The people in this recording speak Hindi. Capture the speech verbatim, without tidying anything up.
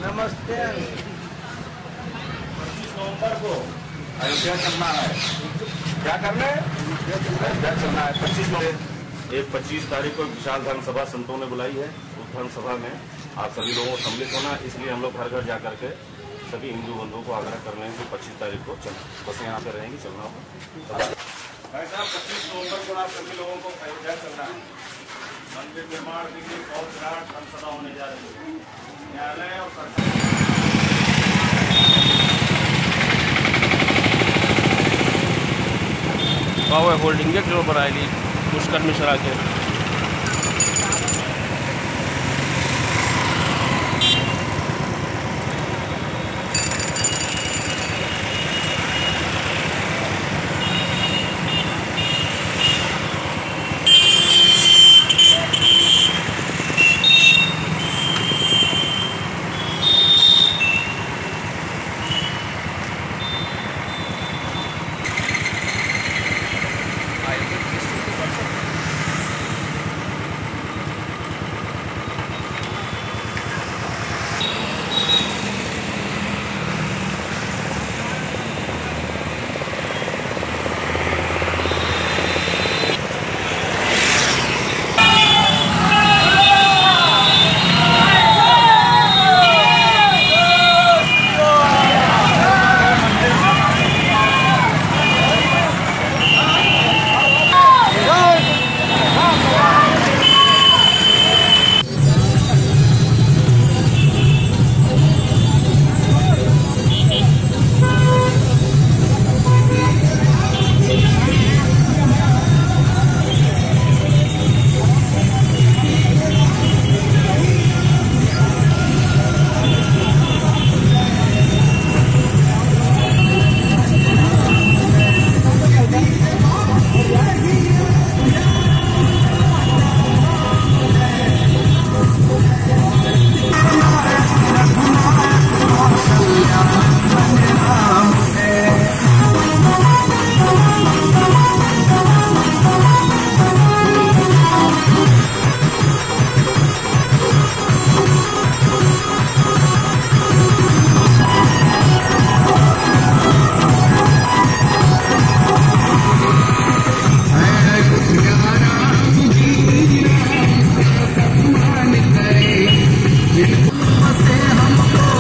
नमस्ते। पच्चीस नवंबर को अयोध्या चलना है। क्या करना है? अयोध्या चलना है। पच्चीस नवंबर एक पच्चीस तारीख को विशाल धर्म सभा संतों ने बुलाई है। उस धर्म सभा में आप सभी लोगों को सम्मिलित होना, इसलिए हम लोग घर घर जा करके सभी हिंदू बंधुओं को आग्रह कर रहे हैं कि पच्चीस तारीख को चलना, बस यहाँ पे रहेंगी, चलना होगा। भाई साहब, पच्चीस नवंबर को आप सभी लोगों को अयोध्या चलना है। मंदिर निर्माण के लिए बहुत विराट धर्म सभा होने जा रही है। न्यायालय और सरकार बाबा होल्डिंग के बरोबर आयली पुष्कर मिश्रा के से हमको